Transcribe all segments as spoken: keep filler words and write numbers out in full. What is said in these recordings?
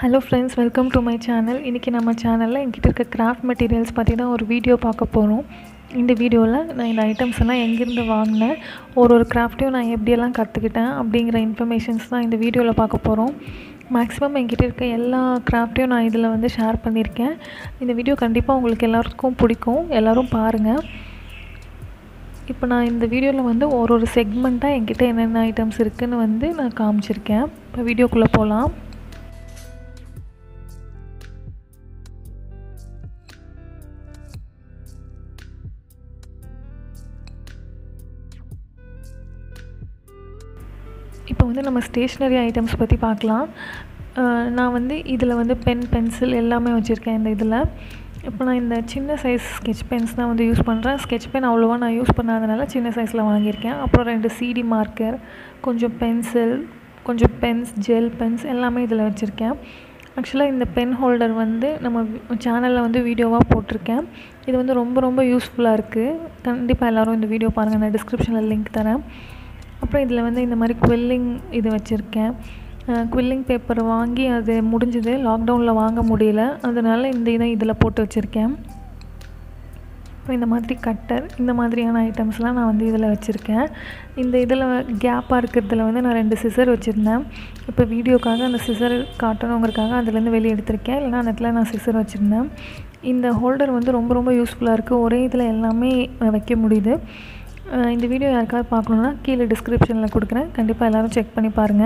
Hello friends, welcome to my channel. இன்னைக்கு நம்ம சேனல்ல என்கிட்ட இருக்க கிராஃப்ட் மெட்டீரியல்ஸ் பத்தி தான் ஒரு வீடியோ பார்க்க போறோம். இந்த வீடியோல நான் இந்த ஐட்டம்ஸ் எல்லாம் எங்க இருந்து வாங்குனேன், ஒரு ஒரு கிராஃப்ட்டையும் நான் எப்படி எல்லாம் கத்துக்கிட்டேன் அப்படிங்கற இன்ஃபர்மேஷன்ஸ் தான் இந்த வீடியோல பார்க்க போறோம். மேக்ஸिमम என்கிட்ட இருக்க எல்லா கிராஃப்ட்டையும் நான் இதல வந்து ஷேர் பண்ணிருக்கேன். இந்த வீடியோ கண்டிப்பா உங்களுக்கு எல்லாருக்கும் பிடிக்கும். எல்லாரும் பாருங்க. இப்போ நான் இந்த வீடியோல வந்து ஒரு ஒரு செக்மென்ட்டா என்கிட்ட என்னென்ன ஐட்டம்ஸ் இருக்குன்னு வந்து நான் காமிச்சிருக்கேன். இப்போ வீடியோக்குள்ள போலாம். இப்போ வந்து நம்ம ஸ்டேஷனரி ஐட்டம்ஸ் பத்தி பார்க்கலாம். நான் வந்து இதல வந்து பென் பென்சில் எல்லாமே வச்சிருக்கேன் இந்த இதல. இப்போ நான் இந்த சின்ன சைஸ் ஸ்கெட்ச் பென்ஸ் தான் வந்து யூஸ் பண்றேன். ஸ்கெட்ச் பென் அவ்வளவா நான் யூஸ் பண்ணாதனால சின்ன சைஸ்ல வாங்கியிருக்கேன். அப்புறம் ரெண்டு சிடி மார்க்கர், கொஞ்சம் பென்சில், கொஞ்சம் பென்ஸ், ஜெல் பென்ஸ் எல்லாமே இதல வச்சிருக்கேன். ஆக்சுவலா இந்த பென் ஹோல்டர் வந்து நம்ம சேனல்ல வந்து வீடியோவா போட்டுருக்கேன். இது வந்து ரொம்ப ரொம்ப யூஸ்ஃபுல்லா இருக்கு. கண்டிப்பா எல்லாரும் இந்த வீடியோ பாருங்க. நான் டிஸ்கிரிப்ஷன்ல லிங்க் தரேன். அப்புறம் இதல வந்து இந்த மாதிரி குவில்லிங் இது வச்சிருக்கேன். குவில்லிங் பேப்பர் வாங்கி அது முடிஞ்சது. லாக்டவுன்ல வாங்க முடியல. அதனால இந்த இத இதல போட்டு வச்சிருக்கேன். இப்போ இந்த மாதிரி கட்டர், இந்த மாதிரியான ஐட்டம்ஸ்லாம் நான் வந்து இதல வச்சிருக்கேன். இந்த இதல கேப்பா இருக்குறதுல வந்து நான் ரெண்டு சிசர் வச்சிருந்தேன். இப்போ வீடியோக்காக அந்த சிசர் காட்டணும்ங்கறதுக்காக அதில இருந்து வெளிய எடுத்துர்க்கேன். இல்லனா அந்த இடத்துல நான் சிசர் வச்சிருந்தேன். இந்த ஹோல்டர் வந்து ரொம்ப ரொம்ப யூஸ்ஃபுல்லா இருக்கு. ஒரே இதல எல்லாமே வைக்க முடியுது. இந்த வீடியோ யாருக்காவது பார்க்கணும்னா கீழ டிஸ்கிரிப்ஷன்ல கொடுக்கிறேன். கண்டிப்பா எல்லாரும் செக் பண்ணி பாருங்க.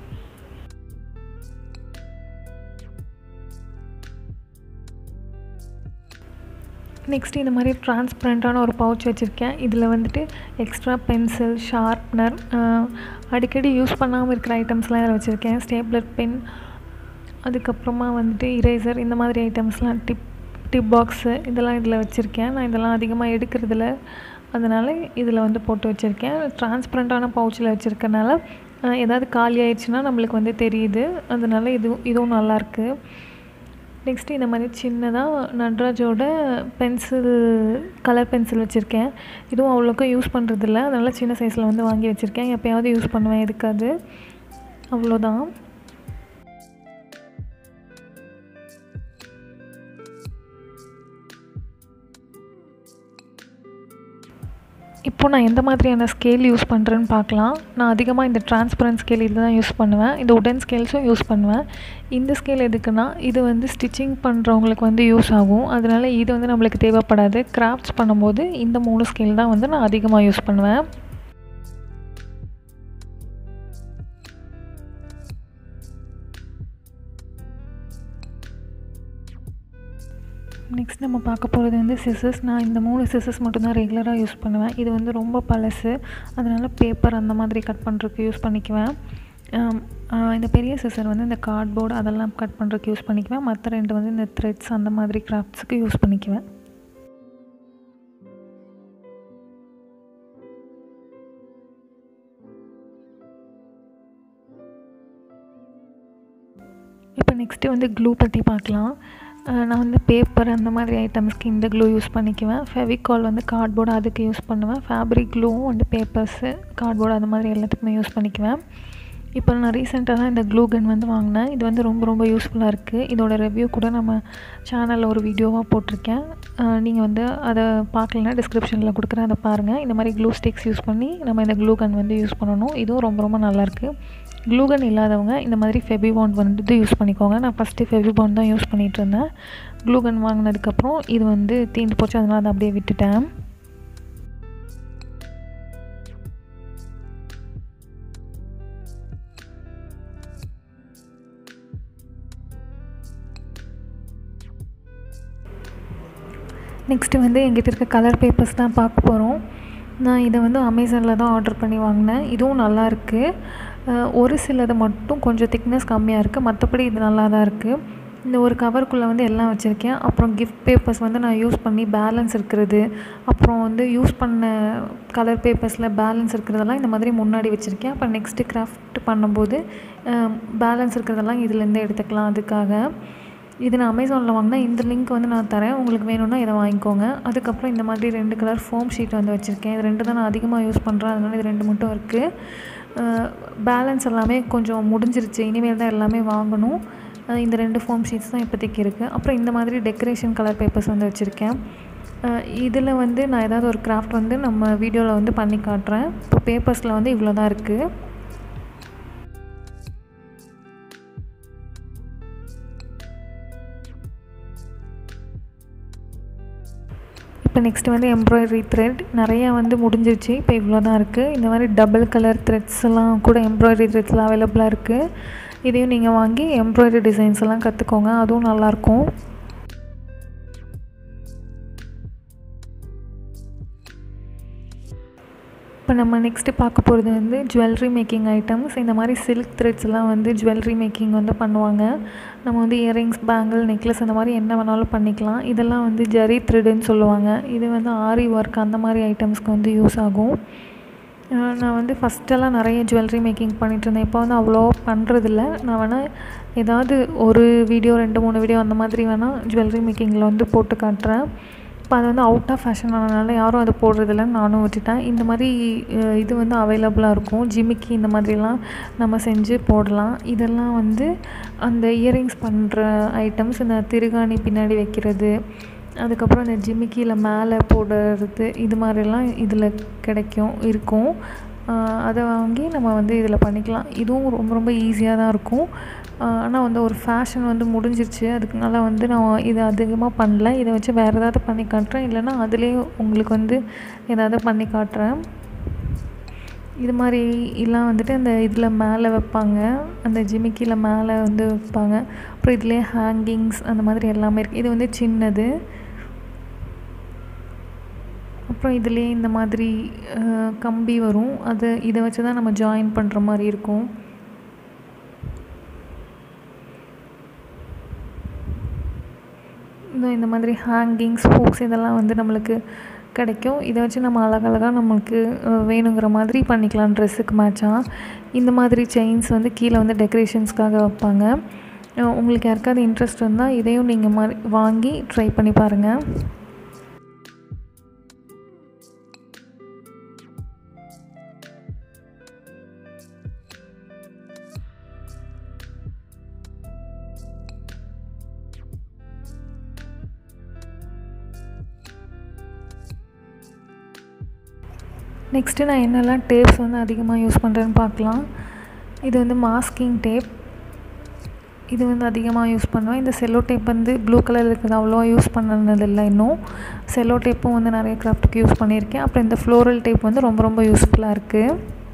நெக்ஸ்ட் இந்த மாதிரி டிரான்ஸ்பரண்டான ஒரு பவுச் வச்சிருக்கேன். இதல வந்துட்டு எக்ஸ்ட்ரா பென்சில், ஷார்ப்னர், அடிக்கடி யூஸ் பண்ணாம இருக்கிற ஐட்டம்ஸ்லாம் இதல வச்சிருக்கேன். ஸ்டேப்லர் பென், அதுக்கு அப்புறமா வந்துட்டு இரேசர், இந்த மாதிரி ஐட்டம்ஸ்லாம் டிப் டிப் பாக்ஸ் இதெல்லாம் இதல வச்சிருக்கேன். நான் இதெல்லாம் அதிகமா எடுக்கிறது இல்ல. அதனால இதல வந்து போட்டு வச்சிருக்கேன். டிரான்ஸ்பரண்டான பவுச்ல வச்சிருக்கனால ஏதாவது காலி ஆயிடுச்சுனா நமக்கு வந்து தெரியுது. அதனால இது இதுவும் நல்லா இருக்கு. நெக்ஸ்ட் இந்த மாதிரி சின்னதா நட்ராஜோட பென்சில், கலர் பென்சில் வச்சிருக்கேன். இதுவும் அவ்வளவுக்கு யூஸ் பண்றது இல்ல. அதனால சின்ன சைஸ்ல வந்து வாங்கி வச்சிருக்கேன். எப்பயாவது யூஸ் பண்ணுவேன். எதுக்காது அவ்வளவுதான். இப்போ நான் எந்த மாதிரியான ஸ்கேல் யூஸ் பண்றேன்னு பார்க்கலாம். நான் அதிகமா இந்த டிரான்ஸ்பரன்ட் ஸ்கேல் இத தான் யூஸ் பண்ணுவேன். இந்த வுடன் ஸ்கேல்ஸும் யூஸ் பண்ணுவேன். இந்த ஸ்கேல் எதுக்குன்னா இது வந்து ஸ்டிச்சிங் பண்றவங்களுக்கு வந்து யூஸ் ஆகும். அதனால இது வந்து நமக்கு தேவைப்படாது. கிராஃப்ட்ஸ் பண்ணும்போது இந்த மூணு ஸ்கேல் தான் வந்து நான் அதிகமா யூஸ் பண்ணுவேன். நெக்ஸ்ட் நம்ம பார்க்க போறது வந்து சிசர்ஸ். நான் இந்த மூணு சிசர்ஸ் மட்டும் தான் ரெகுலரா யூஸ் பண்ணுவேன். இது வந்து ரொம்ப பழசு. அதனால பேப்பர் அந்த மாதிரி கட் பண்றதுக்கு யூஸ் பண்ணிக்குவேன். இந்த பெரிய சிசர் வந்து இந்த கார்ட்போர்ட் அதெல்லாம் கட் பண்றதுக்கு யூஸ் பண்ணிக்குவேன். மத்த ரெண்டு வந்து இந்த த்ரெட்ஸ் அந்த மாதிரி கிராஃப்ட்ஸ்க்கு யூஸ் பண்ணிக்குவேன். இப்போ நெக்ஸ்ட் வந்து க்ளூ பத்தி பார்க்கலாம். நான் வந்து பேப்பர் அந்த மாதிரி ஐட்டம்ஸ்க்கு இந்த க்ளூ யூஸ் பண்ணிக்குவேன். ஃபெவிகால் வந்து கார்ட்போர்ட் அதுக்கு யூஸ் பண்ணுவேன். ஃபேப்ரிக் க்ளூவும் வந்து பேப்பர்ஸ், கார்ட்போர்ட் அந்த மாதிரி எல்லாத்துக்குமே யூஸ் பண்ணிக்குவேன். இப்போ நான் ரீசெண்டா தான் இந்த க்ளூ கன் வந்து வாங்குனேன். இது வந்து ரொம்ப ரொம்ப யூஸ்ஃபுல்லா இருக்கு. இதோட ரிவ்யூ கூட நம்ம சேனல்ல ஒரு வீடியோவா போட்டுருக்கேன். நீங்க வந்து அத பார்க்கலனா டிஸ்கிரிப்ஷன்ல கொடுக்கிறேன். அத பாருங்க. இந்த மாதிரி க்ளூ ஸ்டிக்ஸ் யூஸ் பண்ணி நம்ம இந்த க்ளூ கன் வந்து யூஸ் பண்ணனும். இதுவும் ரொம்ப ரொம்ப நல்லா இருக்கு. க்ளூ கன் இல்லாதவங்க இந்த மாதிரி ஃபெவிபாண்ட் வந்து யூஸ் பண்ணிக்கோங்க. நான் ஃபர்ஸ்ட் ஃபெவிபாண்ட் தான் யூஸ் பண்ணிட்டு இருந்தேன். க்ளூ கன் வாங்குனதுக்கு அப்புறம் இது வந்து தீந்து போச்சு. அதனால அத அப்படியே விட்டுட்டேன். நெக்ஸ்ட் வந்து என்கிட்ட இருக்க கலர் பேப்பர்ஸ் தான் பார்க்க போறோம். நான் இத வந்து Amazonல தான் ஆர்டர் பண்ணி வாங்குனேன். இதுவும் நல்லா இருக்கு. ஒரு சிலது மட்டும் கொஞ்சம் திக்னஸ் கம்மியா இருக்கு. மத்தபடி இது நல்லா தான் இருக்கு. இந்த ஒரு கவர்க்குள்ள வந்து எல்லாம் வச்சிருக்கேன். அப்புறம் கிஃப்ட் பேப்பர்ஸ் வந்து நான் யூஸ் பண்ணி பேலன்ஸ் இருக்குது. அப்புறம் வந்து யூஸ் பண்ண கலர் பேப்பர்ஸ்ல பேலன்ஸ் இருக்குறதெல்லாம் இந்த மாதிரி முன்னாடி வச்சிருக்கேன். அப்ப நெக்ஸ்ட் கிராஃப்ட் பண்ணும்போது பேலன்ஸ் இருக்குறதெல்லாம் இதில இருந்து எடுத்துக்கலாம் அதுக்காக. இது நான் Amazonல வாங்குனேன். இந்த லிங்க் வந்து நான் தரேன். உங்களுக்கு வேணும்னா இத வாங்கிக்கோங்க. அதுக்கு அப்புறம் இந்த மாதிரி ரெண்டு கலர் ஃபோம் ஷீட் வந்து வச்சிருக்கேன். இது ரெண்டு தான் நான் அதிகமா யூஸ் பண்றேன். அதனால இது ரெண்டு மட்டும் இருக்கு. பேலன்ஸ் எல்லாமே கொஞ்சம் முடிஞ்சிருச்சு. இனிமேல் தான் எல்லாமே வாங்கணும். இந்த ரெண்டு ஃபோம் ஷீட்ஸ் தான் இப்போதைக்கு இருக்குது. அப்புறம் இந்த மாதிரி டெக்கரேஷன் கலர் பேப்பர்ஸ் வந்து வச்சுருக்கேன். இதில் வந்து நான் ஏதாவது ஒரு கிராஃப்ட் வந்து நம்ம வீடியோவில் வந்து பண்ணி காட்டுறேன். இப்போ பேப்பர்ஸில் வந்து இவ்வளோ தான் இருக்குது. இப்போ நெக்ஸ்ட்டு வந்து எம்ப்ராய்டரி த்ரெட் நிறையா வந்து முடிஞ்சிருச்சு. இப்போ இவ்வளோ தான் இருக்குது. இந்த மாதிரி டபுள் கலர் த்ரெட்ஸ் எல்லாம் கூட எம்ப்ராய்டரி த்ரெட்ஸ்லாம் அவைலபிளாக இருக்குது. இதையும் நீங்கள் வாங்கி எம்ப்ராய்டரி டிசைன்ஸ் எல்லாம் கற்றுக்கோங்க, அதுவும் நல்லாயிருக்கும். இப்போ நம்ம நெக்ஸ்ட்டு பார்க்க போகிறது வந்து ஜுவல்லரி மேக்கிங் ஐட்டம்ஸ். இந்த மாதிரி சில்க் த்ரெட்ஸ்லாம் வந்து ஜுவல்லரி மேக்கிங் வந்து பண்ணுவாங்க. நம்ம வந்து இயரிங்ஸ், பேங்கிள், நெக்லஸ் அந்த மாதிரி என்ன வேணாலும் பண்ணிக்கலாம். இதெல்லாம் வந்து ஜரி த்ரெட்டுன்னு சொல்லுவாங்க. இது வந்து ஆரி ஒர்க் அந்த மாதிரி ஐட்டம்ஸ்க்கு வந்து யூஸ் ஆகும். நான் வந்து ஃபஸ்ட்டெல்லாம் நிறைய ஜுவல்லரி மேக்கிங் பண்ணிகிட்ருந்தேன். இப்போ வந்து அவ்வளோ பண்ணுறதில்ல. நான் வேணால் ஏதாவது ஒரு வீடியோ ரெண்டு மூணு வீடியோ அந்த மாதிரி வேணால் ஜுவல்லரி மேக்கிங்கில் வந்து போட்டு காட்டுறேன். இப்போ அது வந்து அவுட் ஆஃப் ஃபேஷன் ஆனதுனால யாரும் அது போடுறதில்லன்னு நானும் விட்டுட்டேன். இந்த மாதிரி இது வந்து அவைலபிளாக இருக்கும். ஜிமிக்கி இந்த மாதிரிலாம் நம்ம செஞ்சு போடலாம். இதெல்லாம் வந்து அந்த இயரிங்ஸ் பண்ணுற ஐட்டம்ஸ், இந்த திருகாணி பின்னாடி வைக்கிறது, அதுக்கப்புறம் இந்த ஜிமிக்கியில் மேலே போடுறது, இது மாதிரிலாம் இதில் கிடைக்கும் இருக்கும். அதை வாங்கி நம்ம வந்து இதில் பண்ணிக்கலாம். இதுவும் ரொம்ப ரொம்ப ஈஸியாக தான் இருக்கும். ஆனால் வந்து ஒரு ஃபேஷன் வந்து முடிஞ்சிருச்சு. அதுக்குனால வந்து நான் இதை அதிகமாக பண்ணல. இதை வச்சு வேறு ஏதாவது பண்ணி காட்டுறேன், இல்லைனா அதிலே உங்களுக்கு வந்து ஏதாவது பண்ணி காட்டுறேன். இது மாதிரி எல்லாம் வந்துட்டு அந்த இதில் மேலே வைப்பாங்க, அந்த ஜிமிக்கியில் மேலே வந்து வைப்பாங்க. அப்புறம் இதிலே ஹேங்கிங்ஸ் அந்த மாதிரி எல்லாமே இருக்குது. இது வந்து சின்னது. அப்புறம் இதிலே இந்த மாதிரி கம்பி வரும். அது இதை வச்சு தான் நம்ம ஜாயின் பண்ணுற மாதிரி இருக்கும். இந்த மாதிரி ஹேங்கிங்ஸ், ஹூக்ஸ் இதெல்லாம் வந்து நம்மளுக்கு கிடைக்கும். இதை வச்சு நம்ம அழகழகாக நம்மளுக்கு வேணுங்கிற மாதிரி பண்ணிக்கலாம் ட்ரெஸ்ஸுக்கு மேட்சாக. இந்த மாதிரி செயின்ஸ் வந்து கீழே வந்து டெக்கரேஷன்ஸ்க்காக வைப்பாங்க. உங்களுக்கு யாருக்காவது இன்ட்ரெஸ்ட் இருந்தால் இதையும் நீங்கள் மாதிரி வாங்கி ட்ரை பண்ணி பாருங்கள். நெக்ஸ்ட்டு நான் என்னெல்லாம் டேப்ஸ் வந்து அதிகமாக யூஸ் பண்ணுறேன்னு பார்க்கலாம். இது வந்து மாஸ்கிங் டேப். இது வந்து அதிகமாக யூஸ் பண்ணுவேன். இந்த செல்லோ டேப் வந்து ப்ளூ கலரில் இருக்கிறது அவ்வளோவா யூஸ் பண்ணதில்லை இன்னும். செல்லோ டேப்பும் வந்து நிறைய கிராஃப்ட்டுக்கு யூஸ் பண்ணியிருக்கேன். அப்புறம் இந்த ஃப்ளோரல் டேப் வந்து ரொம்ப ரொம்ப யூஸ்ஃபுல்லாக இருக்குது.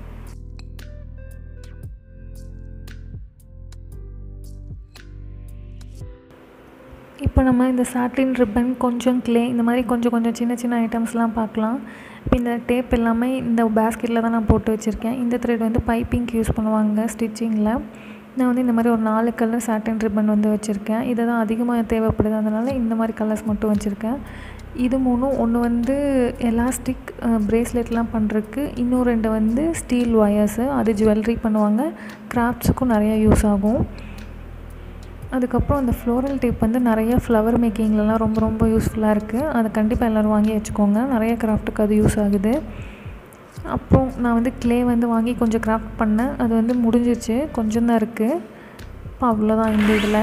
இப்போ நம்ம இந்த சாட்டின் ரிப்பன், கொஞ்சம் க்ளே, இந்த மாதிரி கொஞ்சம் கொஞ்சம் சின்ன சின்ன ஐட்டம்ஸ்லாம் பார்க்கலாம். இப்போ இந்த டேப் எல்லாமே இந்த பேஸ்கெட்டில் தான் நான் போட்டு வச்சுருக்கேன். இந்த த்ரெட் வந்து பைப்பிங்க்கு யூஸ் பண்ணுவாங்க ஸ்டிச்சிங்கில். நான் வந்து இந்த மாதிரி ஒரு நாலு கலர் சாட்டின் ரிப்பன் வந்து வச்சுருக்கேன். இதை தான் அதிகமாக தேவைப்படுது, அதனால் இந்த மாதிரி கலர்ஸ் மட்டும் வச்சுருக்கேன். இது மூணும், ஒன்று வந்து எலாஸ்டிக் ப்ரேஸ்லெட்லாம் பண்ணுறதுக்கு, இன்னும் ரெண்டு வந்து ஸ்டீல் ஒயர்ஸு, அது ஜுவல்லரி பண்ணுவாங்க, கிராஃப்ட்ஸுக்கும் நிறையா யூஸ் ஆகும். அதுக்கப்புறம் அந்த ஃப்ளோரல் டேப் வந்து நிறைய ஃப்ளவர் மேக்கிங்லலாம் ரொம்ப ரொம்ப யூஸ்ஃபுல்லாக இருக்குது. அதை கண்டிப்பாக எல்லோரும் வாங்கி வச்சுக்கோங்க. நிறைய கிராஃப்ட்டுக்கு அது யூஸ் ஆகுது. அப்புறம் நான் வந்து க்ளே வந்து வாங்கி கொஞ்சம் கிராஃப்ட் பண்ணேன். அது வந்து முடிஞ்சிருச்சு, கொஞ்சம் தான் இருக்குது. இப்போ அவ்வளோதான் இந்த இதில்.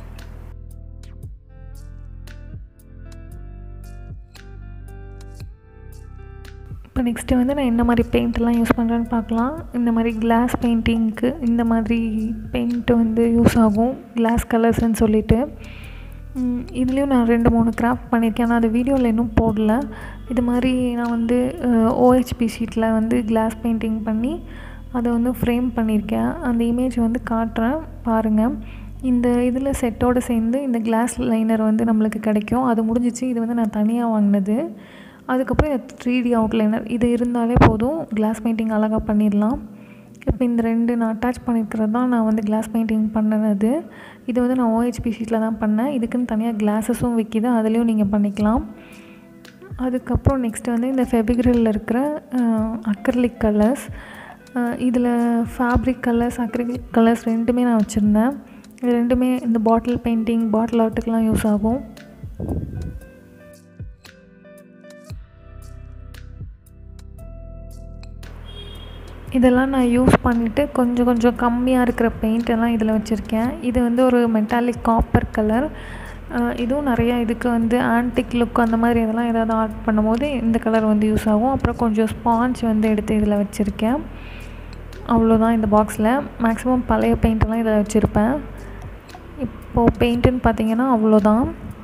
இப்போ நெக்ஸ்ட்டு வந்து நான் என்ன மாதிரி பெயிண்ட்லாம் யூஸ் பண்ணுறேன்னு பார்க்கலாம். இந்த மாதிரி கிளாஸ் பெயிண்டிங்க்கு இந்த மாதிரி பெயிண்ட்டு வந்து யூஸ் ஆகும், கிளாஸ் கலர்ஸ்ன்னு சொல்லிட்டு. இதுலேயும் நான் ரெண்டு மூணு கிராஃப்ட் பண்ணியிருக்கேன். ஆனால் அது வீடியோவில் இன்னும் போடல. இது மாதிரி நான் வந்து ஓஹெச்பி ஷீட்டில் வந்து கிளாஸ் பெயிண்டிங் பண்ணி அதை வந்து ஃப்ரேம் பண்ணியிருக்கேன். அந்த இமேஜ் வந்து காட்டுறேன் பாருங்கள். இந்த இதில் செட்டோடு சேர்ந்து இந்த கிளாஸ் லைனர் வந்து நம்மளுக்கு கிடைக்கும். அது முடிஞ்சிச்சு. இது வந்து நான் தனியாக வாங்கினது. அதுக்கப்புறம் இந்த த்ரீ டி அவுட்லைனர் இது இருந்தாலே போதும், கிளாஸ் பெயிண்டிங் அழகாக பண்ணிடலாம். இப்போ இந்த ரெண்டு நான் அட்டாச் பண்ணியிருக்கிறது தான் நான் வந்து கிளாஸ் பெயிண்டிங் பண்ணினது. இது வந்து நான் ஓஹெச்பி ஷீட்டில் தான் பண்ணேன். இதுக்குன்னு தனியாக கிளாஸஸும் விற்கிது, அதுலேயும் நீங்கள் பண்ணிக்கலாம். அதுக்கப்புறம் நெக்ஸ்ட்டு வந்து இந்த ஃபெவிக்ரிலில் இருக்கிற அக்ரிலிக் கலர்ஸ். இதில் ஃபேப்ரிக் கலர்ஸ், அக்ரிலிக் கலர்ஸ் ரெண்டுமே நான் வச்சுருந்தேன். இது ரெண்டுமே இந்த பாட்டில் பெயிண்டிங், பாட்டில் ஆர்ட்டுக்கெலாம் யூஸ் ஆகும். இதெல்லாம் நான் யூஸ் பண்ணிவிட்டு கொஞ்சம் கொஞ்சம் கம்மியாக இருக்கிற பெயிண்ட் எல்லாம் இதில் வச்சுருக்கேன். இது வந்து ஒரு மெட்டாலிக் காப்பர் கலர். இதுவும் நிறையா இதுக்கு வந்து ஆன்டிக் லுக் அந்த மாதிரி இதெல்லாம் ஏதாவது ஆர்ட் பண்ணும்போது இந்த கலர் வந்து யூஸ் ஆகும். அப்புறம் கொஞ்சம் ஸ்பாஞ்ச் வந்து எடுத்து இதில் வச்சுருக்கேன். அவ்வளோதான் இந்த பாக்ஸில். மேக்ஸிமம் பழைய பெயிண்டெல்லாம் இதில் வச்சுருப்பேன். இப்போது பெயிண்ட்டுன்னு பார்த்தீங்கன்னா அவ்வளோதான்.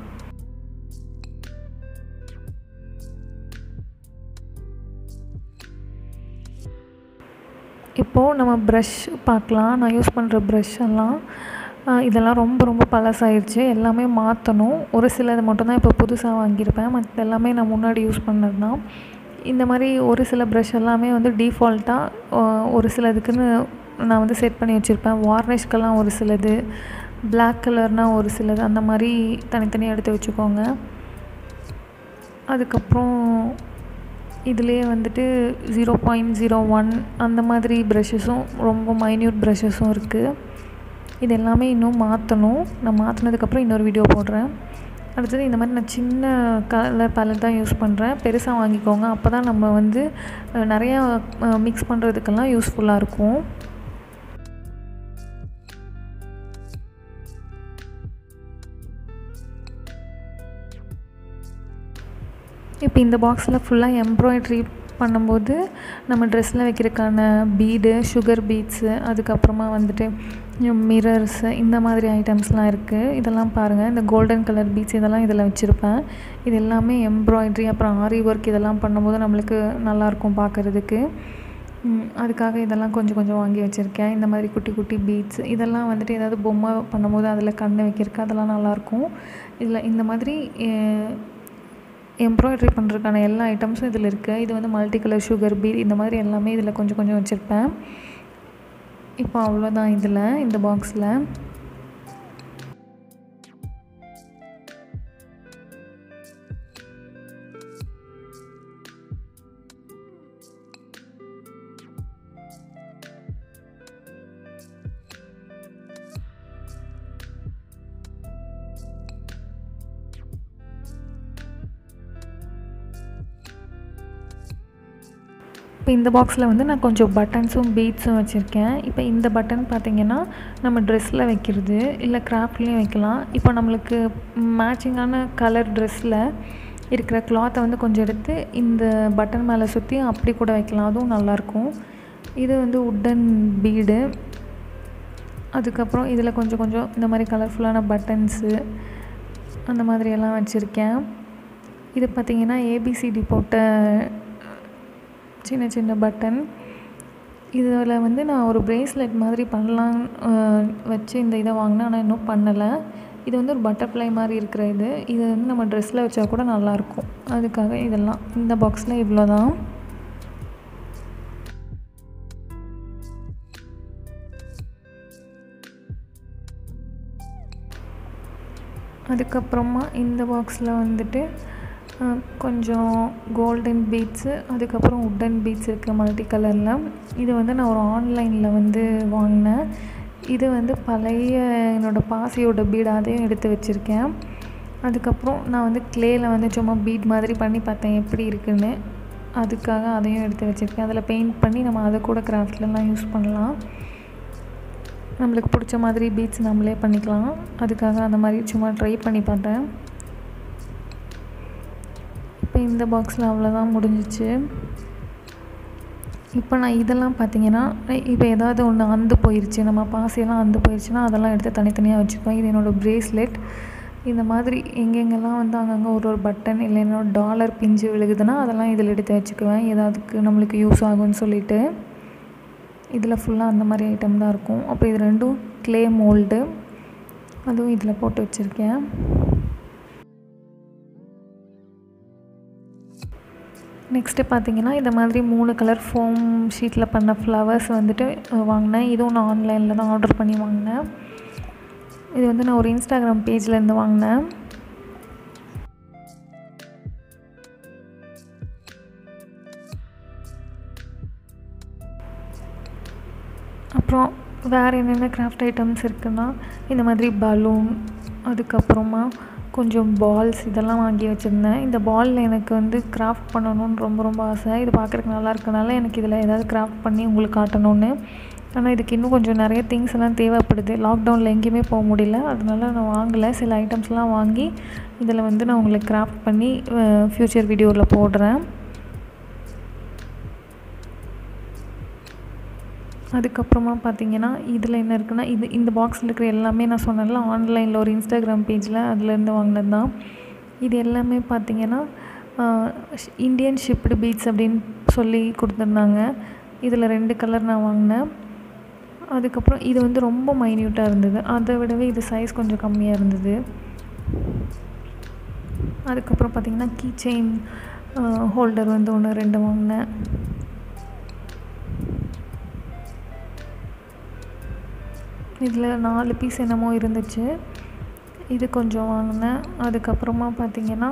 இப்போது நம்ம ப்ரஷ் பார்க்கலாம். நான் யூஸ் பண்ணுற ப்ரஷ் எல்லாம் இதெல்லாம் ரொம்ப ரொம்ப பழசாயிடுச்சு. எல்லாமே மாற்றணும். ஒரு சிலது மட்டும்தான் இப்போ புதுசாக வாங்கியிருப்பேன். மற்ற எல்லாமே நான் முன்னாடி யூஸ் பண்ணது தான். இந்த மாதிரி ஒரு சில ப்ரஷ் எல்லாமே வந்து டீஃபால்ட்டாக ஒரு சிலதுக்குன்னு நான் வந்து செட் பண்ணி வச்சுருப்பேன். வார்னிஷ்க்கெல்லாம் ஒரு சிலது, பிளாக் கலர்னால் ஒரு சிலது, அந்த மாதிரி தனித்தனியாக எடுத்து வச்சுக்கோங்க. அதுக்கப்புறம் இதுலேயே வந்துட்டு ஜீரோ பாயிண்ட் ஜீரோ ஒன் அந்த மாதிரி ப்ரஷஸும் ரொம்ப மைன்யூட் ப்ரஷஸும் இருக்குது. இது எல்லாமே இன்னும் மாற்றணும். நான் மாற்றினதுக்கப்புறம் இன்னொரு வீடியோ போடுறேன். அடுத்தது இந்த மாதிரி நான் சின்ன கலர் பேலட் தான் யூஸ் பண்ணுறேன். பெருசாக வாங்கிக்கோங்க. அப்போ தான் நம்ம வந்து நிறையா மிக்ஸ் பண்ணுறதுக்கெல்லாம் யூஸ்ஃபுல்லாக இருக்கும். இப்போ இந்த பாக்ஸில் ஃபுல்லாக எம்ப்ராய்ட்ரி பண்ணும்போது நம்ம ட்ரெஸ்ஸில் வைக்கிறதுக்கான பீடு, சுகர் பீட்ஸு, அதுக்கப்புறமா வந்துட்டு மிரர்ஸு, இந்த மாதிரி ஐட்டம்ஸ்லாம் இருக்குது. இதெல்லாம் பாருங்கள். இந்த கோல்டன் கலர் பீட்ஸ் இதெல்லாம் இதில் வச்சுருப்பேன். இது எல்லாமே எம்ப்ராய்ட்ரி, அப்புறம் ஆரி ஒர்க் இதெல்லாம் பண்ணும்போது நம்மளுக்கு நல்லாயிருக்கும் பார்க்குறதுக்கு. அதுக்காக இதெல்லாம் கொஞ்சம் கொஞ்சம் வாங்கி வச்சுருக்கேன். இந்த மாதிரி குட்டி குட்டி பீட்ஸ் இதெல்லாம் வந்துட்டு ஏதாவது பொம்மை பண்ணும்போது அதில் கண் வைக்கிறதுக்கு அதெல்லாம் நல்லாயிருக்கும். இதில் இந்த மாதிரி எம்ப்ராய்ட்ரி பண்ணுறதுக்கான எல்லா ஐட்டம்ஸும் இதில் இருக்குது. இது வந்து மல்டி கலர் சுகர் பீட் இந்த மாதிரி எல்லாமே இதில் கொஞ்சம் கொஞ்சம் வச்சுருப்பேன். இப்போ அவ்வளோதான் இதில் இந்த பாக்ஸில். இப்போ இந்த பாக்ஸில் வந்து நான் கொஞ்சம் பட்டன்ஸும் பீட்ஸும் வச்சுருக்கேன். இப்போ இந்த பட்டன் பார்த்திங்கன்னா நம்ம ட்ரெஸ்ஸில் வைக்கிறது, இல்லை கிராஃப்ட்லேயும் வைக்கலாம். இப்போ நம்மளுக்கு மேட்சிங்கான கலர் ட்ரெஸ்ஸில் இருக்கிற கிளாத்தை வந்து கொஞ்சம் எடுத்து இந்த பட்டன் மேலே சுற்றி அப்படி கூட வைக்கலாம். அதுவும் நல்லாயிருக்கும். இது வந்து உட்டன் பீடு. அதுக்கப்புறம் இதில் கொஞ்சம் கொஞ்சம் இந்த மாதிரி கலர்ஃபுல்லான பட்டன்ஸு அந்த மாதிரியெல்லாம் வச்சுருக்கேன். இது பார்த்திங்கன்னா ஏபிசிடி போட்ட சின்ன சின்ன பட்டன். இதில் வந்து நான் ஒரு ப்ரேஸ்லெட் மாதிரி பண்ணலாம் வச்சு இந்த இதை வாங்கினேன். ஆனால் இன்னும் பண்ணலை. இது வந்து ஒரு பட்டர்ஃப்ளை மாதிரி இருக்கிற இது இது வந்து நம்ம ட்ரெஸ்ஸில் வச்சா கூட நல்லாயிருக்கும். அதுக்காக இதெல்லாம் இந்த பாக்ஸில் இவ்வளோ தான். அதுக்கப்புறமா இந்த பாக்ஸில் வந்துட்டு கொஞ்சம் கோல்டன் பீட்ஸு, அதுக்கப்புறம் உட்டன் பீட்ஸ் இருக்குது மல்டி கலரில். இது வந்து நான் ஒரு ஆன்லைனில் வந்து வாங்கினேன். இது வந்து பழைய என்னோடய பாசியோட பீடு, அதையும் எடுத்து வச்சுருக்கேன். அதுக்கப்புறம் நான் வந்து க்ளேயில் வந்து சும்மா பீட் மாதிரி பண்ணி பார்த்தேன் எப்படி இருக்குன்னு. அதுக்காக அதையும் எடுத்து வச்சுருக்கேன். அதில் பெயிண்ட் பண்ணி நம்ம அதை கூட கிராஃப்ட்லலாம் யூஸ் பண்ணலாம். நம்மளுக்கு பிடிச்ச மாதிரி பீட்ஸ் நம்மளே பண்ணிக்கலாம். அதுக்காக அந்த மாதிரி சும்மா ட்ரை பண்ணி பார்த்தேன். இப்போ இந்த பாக்ஸில் அவ்வளோதான் முடிஞ்சிச்சு. இப்போ நான் இதெல்லாம் பார்த்திங்கன்னா இப்போ ஏதாவது ஒன்று அந்து போயிடுச்சு, நம்ம பாசியெல்லாம் அந்து போயிடுச்சுன்னா அதெல்லாம் எடுத்து தனித்தனியாக வச்சுக்குவேன். இது என்னோடய ப்ரேஸ்லெட். இந்த மாதிரி எங்கெங்கெல்லாம் வந்து அங்கங்கே ஒரு ஒரு பட்டன் இல்லை என்னோட டாலர் பிஞ்சு விழுகுதுன்னா அதெல்லாம் இதில் எடுத்து வச்சுக்குவேன். ஏதாவதுக்கு நம்மளுக்கு யூஸ் ஆகும்னு சொல்லிவிட்டு. இதில் ஃபுல்லாக அந்த மாதிரி ஐட்டம் தான் இருக்கும். அப்போ இது ரெண்டும் க்ளே மோல்டு, அதுவும் இதில் போட்டு வச்சுருக்கேன். நெக்ஸ்ட்டு பார்த்திங்கன்னா இந்த மாதிரி மூணு கலர் ஃபோம் ஷீட்டில் பண்ண ஃப்ளவர்ஸ் வந்துட்டு வாங்கினேன். இதுவும் நான் ஆன்லைனில் தான் ஆர்டர் பண்ணி வாங்கினேன். இது வந்து நான் ஒரு இன்ஸ்டாகிராம் பேஜ்லேருந்து வாங்கினேன். அப்புறம் வேறு என்னென்ன கிராஃப்ட் ஐட்டம்ஸ் இருக்குன்னா இந்த மாதிரி பலூன், அதுக்கப்புறமா கொஞ்சம் பால்ஸ் இதெல்லாம் வாங்கி வச்சுருந்தேன். இந்த பாலில் எனக்கு வந்து கிராஃப்ட் பண்ணணும்னு ரொம்ப ரொம்ப ஆசை. இது பார்க்குறதுக்கு நல்லா இருக்கனால எனக்கு இதில் ஏதாவது கிராஃப்ட் பண்ணி உங்களுக்கு காட்டணும்னு. ஆனால் இதுக்கு இன்னும் கொஞ்சம் நிறைய திங்ஸ் எல்லாம் தேவைப்படுது. லாக்டவுனில் எங்கேயுமே போக முடியல, அதனால நான் வாங்கலை. சில ஐட்டம்ஸ்லாம் வாங்கி இதில் வந்து நான் உங்களுக்கு கிராஃப்ட் பண்ணி ஃப்யூச்சர் வீடியோவில் போடுறேன். அதுக்கப்புறமா பார்த்திங்கன்னா இதில் என்ன இருக்குன்னா, இது இந்த பாக்ஸில் இருக்கிற எல்லாமே நான் சொன்னேன்ல ஆன்லைனில் ஒரு இன்ஸ்டாகிராம் பேஜில் அதுலேருந்து வாங்கினது தான். இது எல்லாமே பார்த்திங்கன்னா இந்தியன் ஷிப்டு பீட்ஸ் அப்படின்னு சொல்லி கொடுத்துருந்தாங்க. இதில் ரெண்டு கலர் நான் வாங்கினேன். அதுக்கப்புறம் இது வந்து ரொம்ப மைன்யூட்டாக இருந்தது, அதை விடவே இது சைஸ் கொஞ்சம் கம்மியாக இருந்தது. அதுக்கப்புறம் பார்த்திங்கன்னா கீ செயின் ஹோல்டர் வந்து ஒன்று ரெண்டு வாங்கினேன். இதில் நாலு பீஸ் என்னமோ இருந்துச்சு, இது கொஞ்சம் வாங்கினேன். அதுக்கப்புறமா பார்த்திங்கன்னா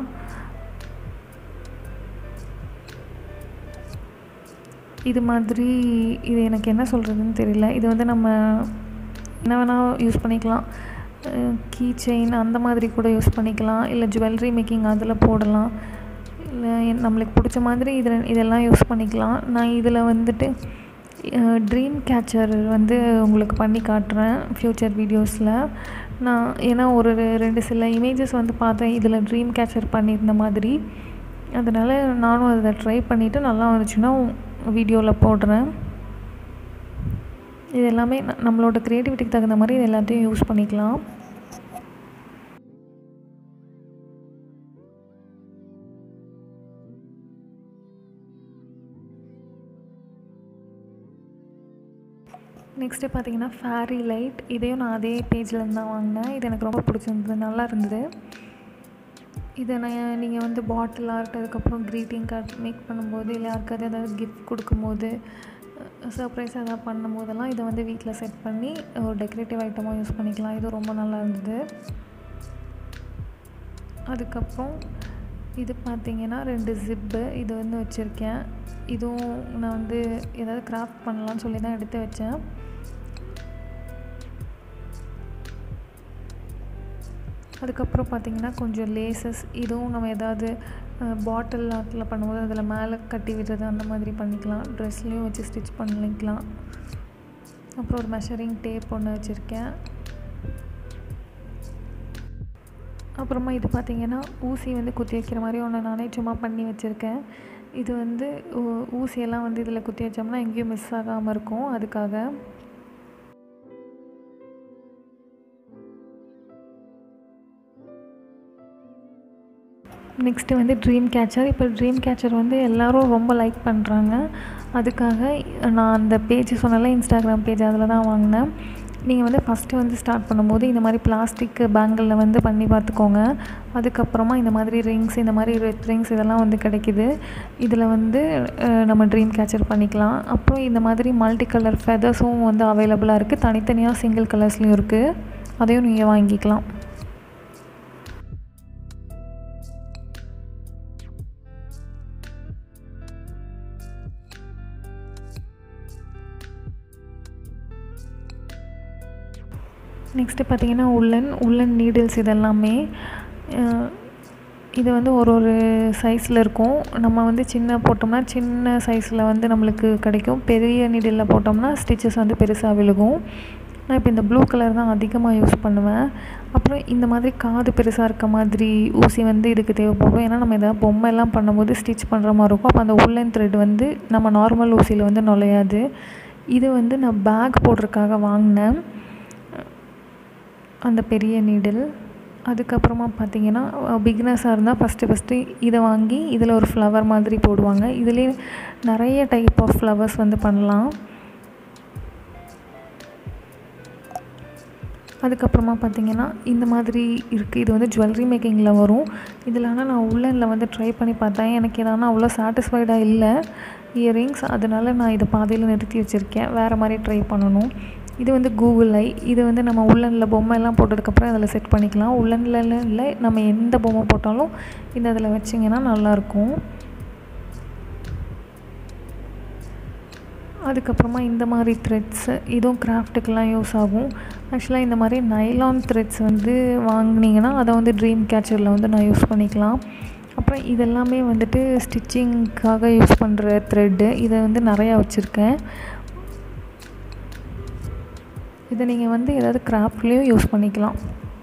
இது மாதிரி இது எனக்கு என்ன சொல்கிறதுன்னு தெரியல. இது வந்து நம்ம என்ன வேணால் யூஸ் பண்ணிக்கலாம். கீ செயின் அந்த மாதிரி கூட யூஸ் பண்ணிக்கலாம், இல்லை ஜுவல்லரி மேக்கிங் அதில் போடலாம், இல்லை நம்மளுக்கு பிடிச்ச மாதிரி இதில் இதெல்லாம் யூஸ் பண்ணிக்கலாம். நான் இதில் வந்துட்டு ட்ரீம் கேச்சர் வந்து உங்களுக்கு பண்ணி காட்டுறேன் ஃப்யூச்சர் வீடியோஸில். நான் ஏன்னா ஒரு ரெண்டு சில இமேஜஸ் வந்து பார்த்தேன் இதில் ட்ரீம் கேச்சர் பண்ணியிருந்த மாதிரி, அதனால் நானும் அதை ட்ரை பண்ணிவிட்டு நல்லா வந்துச்சுன்னா வீடியோவில் போடுறேன். இது எல்லாமே நம்மளோட க்ரியேட்டிவிட்டிக்கு தகுந்த மாதிரி இது எல்லாத்தையும் யூஸ் பண்ணிக்கலாம். நெக்ஸ்ட்டு பார்த்திங்கன்னா ஃபேரி லைட், இதையும் நான் அதே பேஜ்லேருந்து தான் வாங்கினேன். இது எனக்கு ரொம்ப பிடிச்சிருந்தது, நல்லா இருந்தது. இதை நான் நீங்கள் வந்து பாட்டில் ஆர்ட் அதுக்கப்புறம் க்ரீட்டிங் கார்ட் மேக் பண்ணும்போது, இல்லை யாருக்காவது ஏதாவது கிஃப்ட் கொடுக்கும்போது, சர்ப்ரைஸ் எதாவது பண்ணும் போதெல்லாம் இதை வந்து வீட்டில் செட் பண்ணி ஒரு டெக்கரேட்டிவ் ஐட்டமாக யூஸ் பண்ணிக்கலாம். இது ரொம்ப நல்லா இருந்தது. அதுக்கப்புறம் இது பார்த்திங்கன்னா ரெண்டு ஜிப்பு இது வந்து வச்சுருக்கேன். இதுவும் நான் வந்து ஏதாவது கிராஃப்ட் பண்ணலான்னு சொல்லி தான் எடுத்து வச்சேன். அதுக்கப்புறம் பார்த்திங்கன்னா கொஞ்சம் லேசஸ், இதுவும் நம்ம ஏதாவது பாட்டில் ஆர்ட்டில் பண்ணும்போது அதில் மேலே கட்டி விடுறது அந்த மாதிரி பண்ணிக்கலாம். ட்ரெஸ்லேயும் வச்சு ஸ்டிச் பண்ணிக்கலாம். அப்புறம் ஒரு மெஷரிங் டேப் ஒன்று வச்சுருக்கேன். அப்புறமா இது பார்த்திங்கன்னா ஊசி வந்து குத்தி வைக்கிற மாதிரி ஒன்று நானே சும்மா பண்ணி வச்சுருக்கேன். இது வந்து ஊசியெல்லாம் வந்து இதில் குத்தி வச்சோம்னா எங்கேயும் மிஸ் ஆகாமல் இருக்கும், அதுக்காக. நெக்ஸ்ட்டு வந்து ட்ரீம் கேச்சர். இப்போ ட்ரீம் கேச்சர் வந்து எல்லோரும் ரொம்ப லைக் பண்ணுறாங்க, அதுக்காக நான் அந்த பேஜ் சொன்னால இன்ஸ்டாகிராம் பேஜ் அதில் தான் வாங்கினேன். நீங்கள் வந்து ஃபஸ்ட்டு வந்து ஸ்டார்ட் பண்ணும்போது இந்த மாதிரி பிளாஸ்டிக் பேங்கிளில் வந்து பண்ணி பார்த்துக்கோங்க. அதுக்கப்புறமா இந்த மாதிரி ரிங்ஸ், இந்த மாதிரி ரெட் ரிங்ஸ் இதெல்லாம் வந்து கிடைக்கிது. இதில் வந்து நம்ம ட்ரீம் கேச்சர் பண்ணிக்கலாம். அப்புறம் இந்த மாதிரி மல்டி கலர் ஃபெதர்ஸும் வந்து அவைலபிளாக இருக்குது, தனித்தனியாக சிங்கிள் கலர்ஸ்லேயும் இருக்குது, அதையும் நீங்கள் வாங்கிக்கலாம். நெக்ஸ்ட்டு பார்த்திங்கன்னா உள்ளன் உள்ளன் நீடில்ஸ் இதெல்லாமே இது வந்து ஒரு ஒரு சைஸில் இருக்கும். நம்ம வந்து சின்ன போட்டோம்னா சின்ன சைஸில் வந்து நம்மளுக்கு கிடைக்கும், பெரிய நீடிலில் போட்டோம்னா ஸ்டிச்சஸ் வந்து பெருசாக விழுகும். நான் இப்போ இந்த ப்ளூ கலர் தான் அதிகமாக யூஸ் பண்ணுவேன். அப்புறம் இந்த மாதிரி காது பெருசாக இருக்க மாதிரி ஊசி வந்து இதுக்கு தேவைப்படும், ஏன்னா நம்ம எதாவது பொம்மைலாம் பண்ணும்போது ஸ்டிச் பண்ணுற மாதிரி இருக்கும். அப்போ அந்த உள்ளன் த்ரெட் வந்து நம்ம நார்மல் ஊசியில் வந்து நுழையாது. இது வந்து நான் பேக் போடுறதுக்காக வாங்கினேன் அந்த பெரிய நீடில். அதுக்கப்புறமா பார்த்திங்கன்னா பிகினர்ஸாக இருந்தால் ஃபஸ்ட்டு ஃபஸ்ட்டு இதை வாங்கி இதில் ஒரு ஃப்ளவர் மாதிரி போடுவாங்க. இதிலே நிறைய டைப் ஆஃப் ஃப்ளவர்ஸ் வந்து பண்ணலாம். அதுக்கப்புறமா பார்த்திங்கன்னா இந்த மாதிரி இருக்குது, இது வந்து ஜுவல்லரி மேக்கிங்கில் வரும். இதில் ஆனால் நான் உள்ளனில் வந்து ட்ரை பண்ணி பார்த்தேன், எனக்கு எதாவது அவ்வளோ சாட்டிஸ்ஃபைடாக இல்லை இயரிங்ஸ், அதனால் நான் இதை பாதியில் நிறுத்தி வச்சுருக்கேன், வேறு மாதிரி ட்ரை பண்ணணும். இது வந்து கூகுள் ஐ, இது வந்து நம்ம உள்ளனில் பொம்மை எல்லாம் போட்டதுக்கப்புறம் அதில் செட் பண்ணிக்கலாம். உள்ளனில் இல்லை, நம்ம எந்த பொம்மை போட்டாலும் இந்த இதில் வச்சிங்கன்னா நல்லாயிருக்கும். அதுக்கப்புறமா இந்த மாதிரி த்ரெட்ஸு இதுவும் கிராஃப்ட்டுக்கெல்லாம் யூஸ் ஆகும். ஆக்சுவலாக இந்த மாதிரி நைலான் த்ரெட்ஸ் வந்து வாங்கினீங்கன்னா அதை வந்து ட்ரீம் கேச்சரில் வந்து நான் யூஸ் பண்ணிக்கலாம். அப்புறம் இதெல்லாமே வந்துட்டு ஸ்டிச்சிங்க்காக யூஸ் பண்ணுற த்ரெட்டு. இதை வந்து நிறையா வச்சுருக்கேன். இதை நீங்கள் வந்து ஏதாவது கிராஃப்ட்லேயும் யூஸ் பண்ணிக்கலாம்.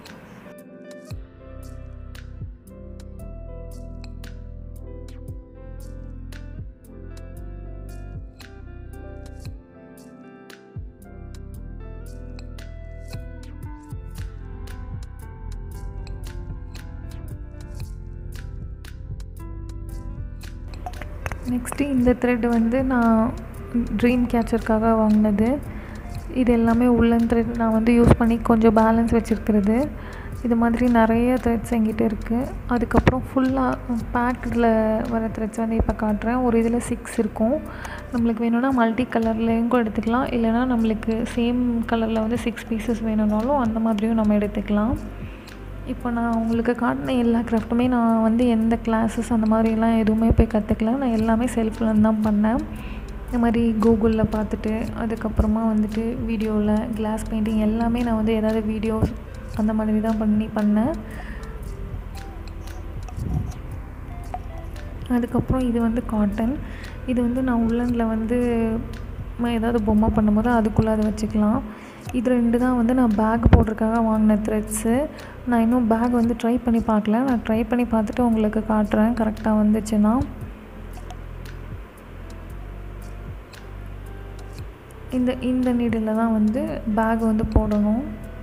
நெக்ஸ்ட்டு இந்த த்ரெட் வந்து நான் ட்ரீம் கேச்சருக்காக வாங்கினது. இது எல்லாமே உள்ளன் த்ரெட் நான் வந்து யூஸ் பண்ணி கொஞ்சம் பேலன்ஸ் வச்சுருக்கிறது. இது மாதிரி நிறைய த்ரெட்ஸ் என்கிட்ட இருக்குது. அதுக்கப்புறம் ஃபுல்லாக பேக்கில் வர த்ரெட்ஸ் வந்து இப்போ காட்டுறேன். ஒரு இதில் சிக்ஸ் இருக்கும். நம்மளுக்கு வேணும்னா மல்டி கலர்லேயும் கூட எடுத்துக்கலாம். இல்லைனா நம்மளுக்கு சேம் கலரில் வந்து சிக்ஸ் பீசஸ் வேணும்னாலும் அந்த மாதிரியும் நம்ம எடுத்துக்கலாம். இப்போ நான் உங்களுக்கு காட்டின எல்லா கிராஃப்ட்டுமே நான் வந்து எந்த கிளாஸஸ் அந்த மாதிரிலாம் எதுவுமே போய் கற்றுக்கல. நான் எல்லாமே செல்ஃப்லேருந்து தான் பண்ணேன். இந்த மாதிரி கூகுளில் பார்த்துட்டு அதுக்கப்புறமா வந்துட்டு வீடியோவில் கிளாஸ் பெயிண்டிங் எல்லாமே நான் வந்து ஏதாவது வீடியோஸ் அந்த மாதிரி தான் பண்ணி பண்ணேன். அதுக்கப்புறம் இது வந்து காட்டன். இது வந்து நான் உள்ளனில் வந்து ஏதாவது பொம்மை பண்ணும்போது அதுக்குள்ளே அதை வச்சுக்கலாம். இது ரெண்டு தான் வந்து நான் பேக் போடுறதுக்காக வாங்கின த்ரெட்ஸு. நான் இன்னும் பேக் வந்து ட்ரை பண்ணி பார்க்கல. நான் ட்ரை பண்ணி பார்த்துட்டு உங்களுக்கு காட்டுறேன் கரெக்டாக வந்துச்சுன்னா. இந்த இந்த நீடில் தான் வந்து பேக் வந்து போடணும்.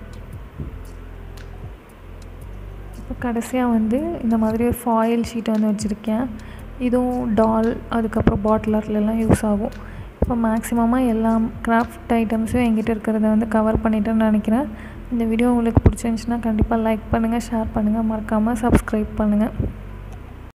இப்போ கடைசியாக வந்து இந்த மாதிரி ஒரு ஃபாயில் ஷீட் வந்து வச்சுருக்கேன். இதுவும் டால் அதுக்கப்புறம் பாட்டிலர்லாம் யூஸ் ஆகும். இப்போ மேக்ஸிமமாக எல்லா கிராஃப்ட் ஐட்டம்ஸும் என்கிட்ட இருக்கிறத வந்து கவர் பண்ணிட்டேன்னு நினைக்கிறேன். இந்த வீடியோ உங்களுக்கு பிடிச்சிருந்துச்சின்னா கண்டிப்பாக லைக் பண்ணுங்கள், ஷேர் பண்ணுங்கள், மறக்காமல் சப்ஸ்கிரைப் பண்ணுங்கள்.